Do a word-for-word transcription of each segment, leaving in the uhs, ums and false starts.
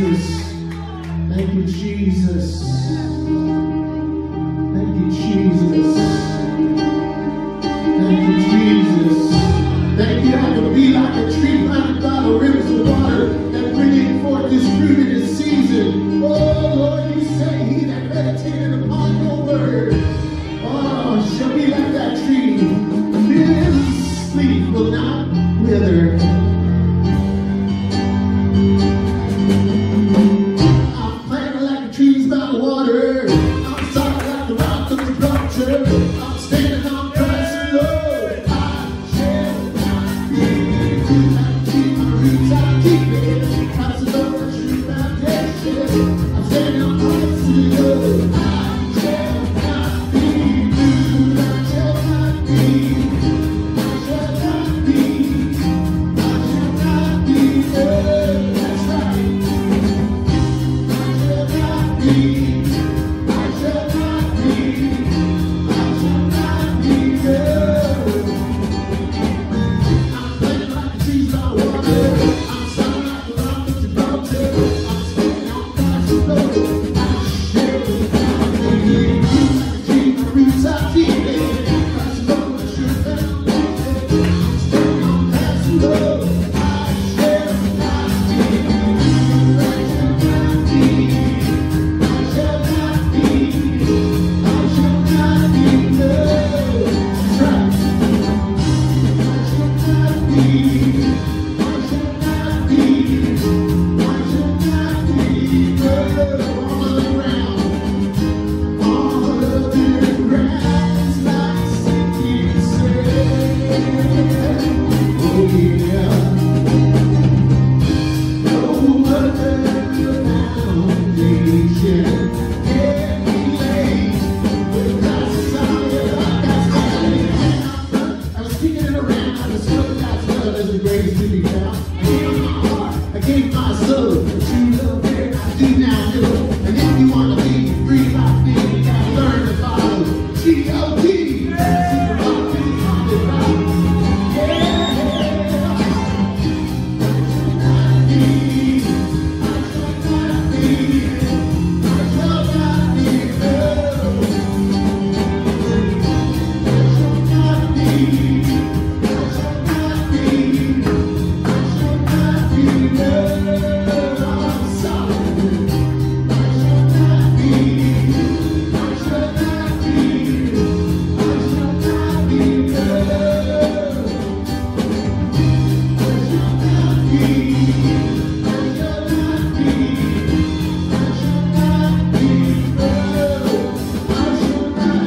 Jesus. Thank you, Jesus. Thank you, Jesus. Thank you, Jesus. Thank you, I can be like a tree planted by the rivers of water that bringing forth this fruit in its season. Oh, Lord, you say he that meditated upon your word, oh, shall be like that tree. His leaf will not wither. I'm planted like the trees by the water. I'm solid like the rock of the structure. I'm standing on Christ's love. I shall not be moved. I keep my roots, I keep it. Christ is the true foundation. I'm standing on Christ's love. I shall not be moved. I shall not be. I shall not be. I shall not be moved. That's right. I shall not be. I shall not be. I shall not be moved. I'm planted like the trees by water. I'm sounding like the rock that you brought to. I'm standing on Christ's road. I shall not be moved. Like a tree, my roots I keep it. Christ is on my sure foundation. I'm standing on Christ's road. I shall not be moved. I shall not be. I shall not be. I shall not be moved. That's right. I shall not be. I shall not be. I shall not be moved. All of the ground, all of the ground is like sinking sand. Oh yeah. No other foundation can be laid with God's solid rock. That's solid. I was kicking it around. I discovered God's love is the greatest to be found. I gave my heart, I gave my soul, but you love there, I do now know. And if you want to be free like me, you gotta learn to follow G O D. Super rock, really solid rock. Yeah. I shall not be. I shall not be. I shall not be. I shall not be. I shall not be. I shall not be. I'm solid. I shall not be. I shall not be. I shall not be. I shall not be. I shall not be. I shall not be. I shall not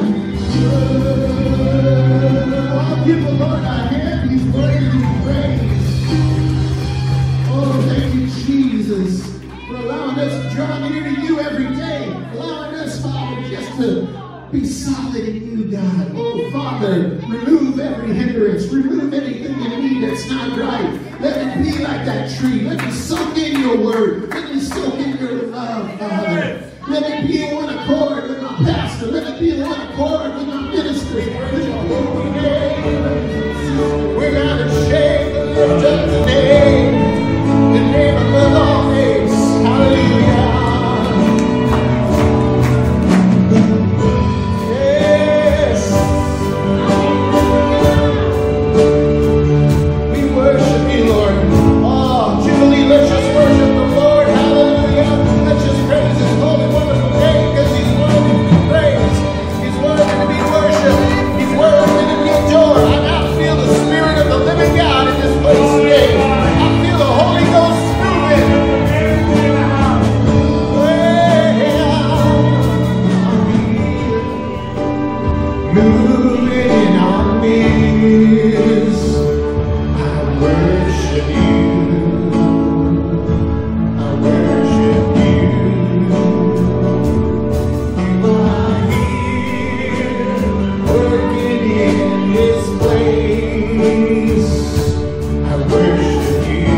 be. I'll give the Lord a hand. He's worthy to be praised. Oh, thank you, Jesus, for allowing us to draw near to you every day. Allowing us, Father, just to be solid in you, God. Oh, Father, remove every hindrance. Remove anything in me that's not right. Let it be like that tree. Let me soak in your word. Let me soak in your love, Father. Let it be in one accord with my pastor. Let it be in one accord with my ministry. We're not ashamed to lift up the name, the name above all names. Hallelujah. Yes. We worship you, Lord. Oh, Jubilee, let's just worship the Lord. Hallelujah. Let's just praise his holy, wonderful name, because he's worthy to be praised. He's worthy to be worshipped. He's worthy to be adored. I now feel the Spirit of the living God in this place today. I feel the Holy Ghost moving. Moving in our midst. I worship you. I worship you. You are here, working in this place. I worship you.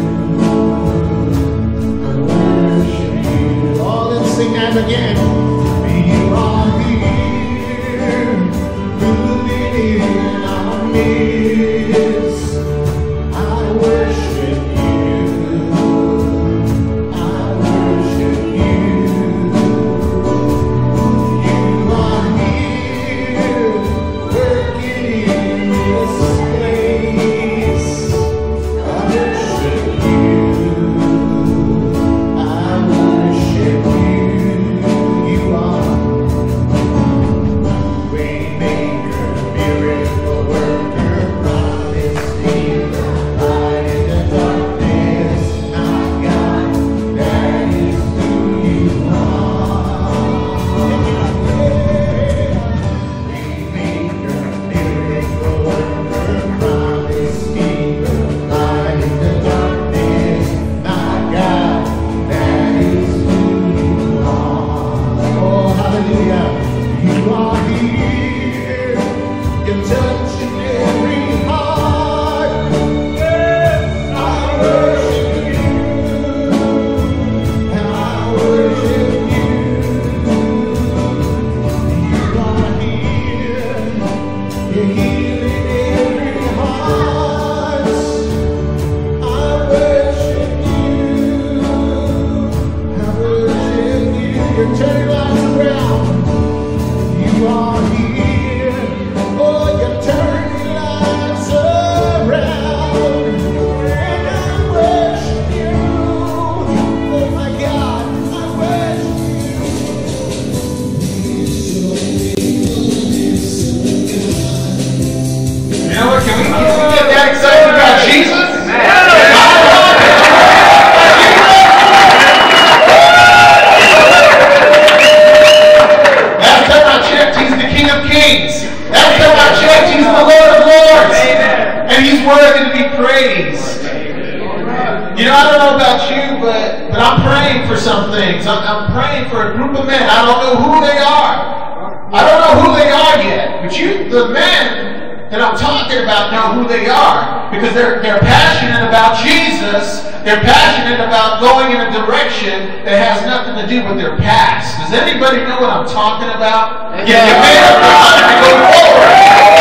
I worship you. Oh, let's sing that again. You are here, moving in our midst. I worship you. I but, but I'm praying for some things. I'm, I'm praying for a group of men. I don't know who they are. I don't know who they are yet. But you, the men that I'm talking about know who they are. Because they're, they're passionate about Jesus. They're passionate about going in a direction that has nothing to do with their past. Does anybody know what I'm talking about? Yeah, you made up your mind to go forward.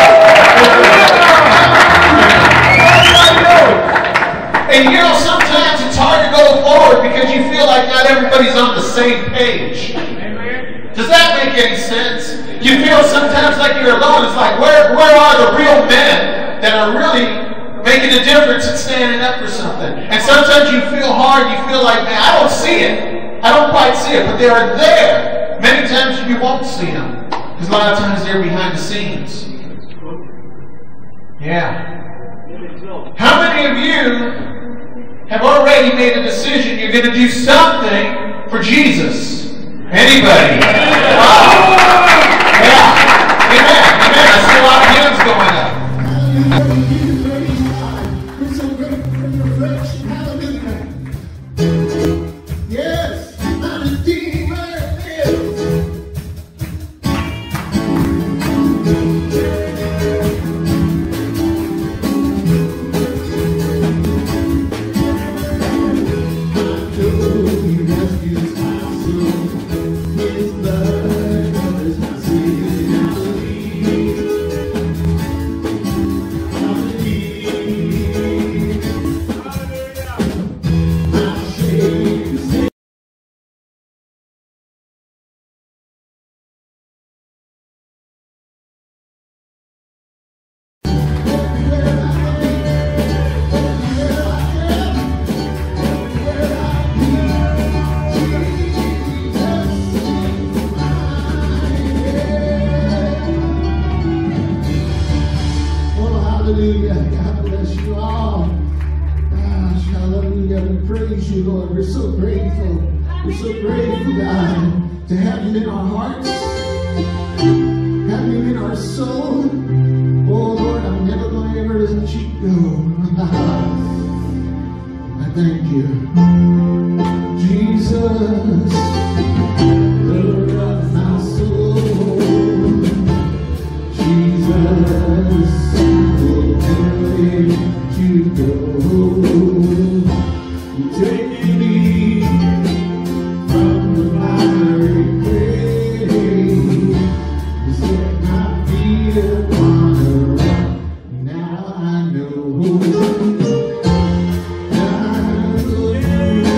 And you know, sometimes it's hard to go forward because you feel like not everybody's on the same page. Does that make any sense? You feel sometimes like you're alone. It's like, where, where are the real men that are really making a difference and standing up for something? And sometimes you feel hard. You feel like, man, I don't see it. I don't quite see it, but they are there. Many times you won't see them because a lot of times they're behind the scenes. Yeah. How many of you have already made a decision you're going to do something for Jesus? Anybody? Wow. Yeah. Amen. Amen. I see a lot of hands going up. Hallelujah. We're so grateful for your affection. Hallelujah. Yes, my Redeemer lives. Now I know.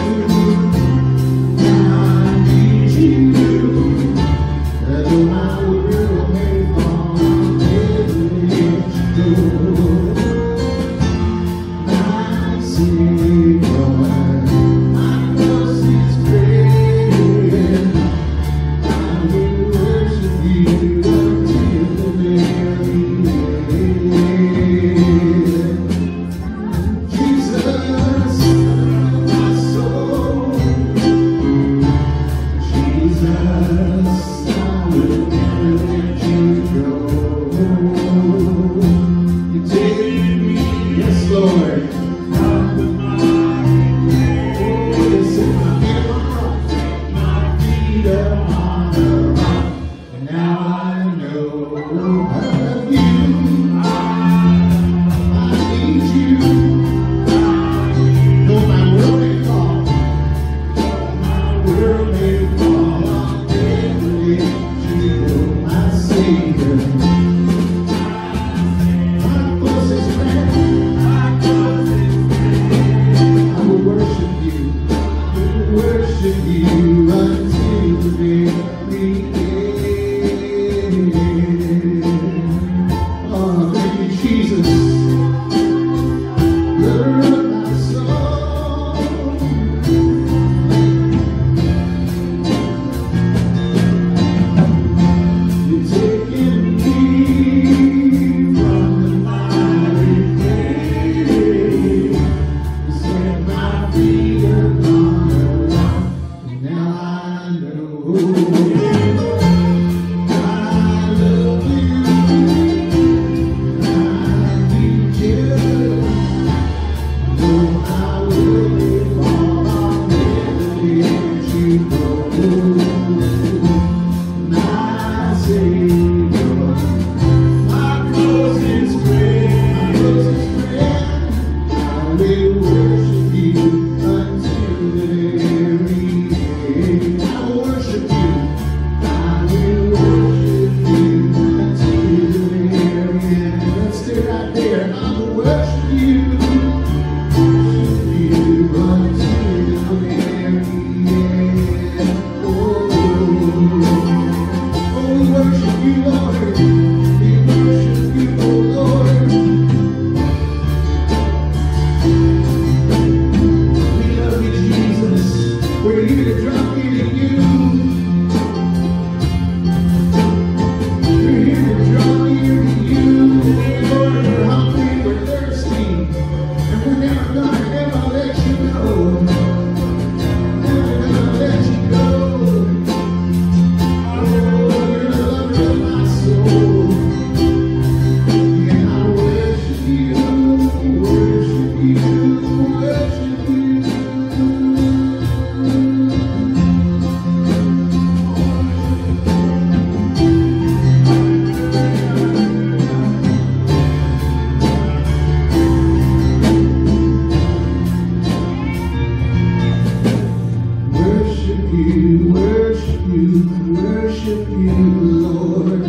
you, worship you, worship you, Lord.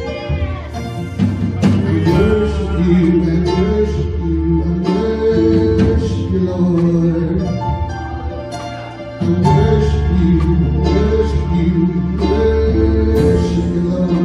I worship you, I worship you, I worship you, Lord. I worship you, worship you, worship you, Lord.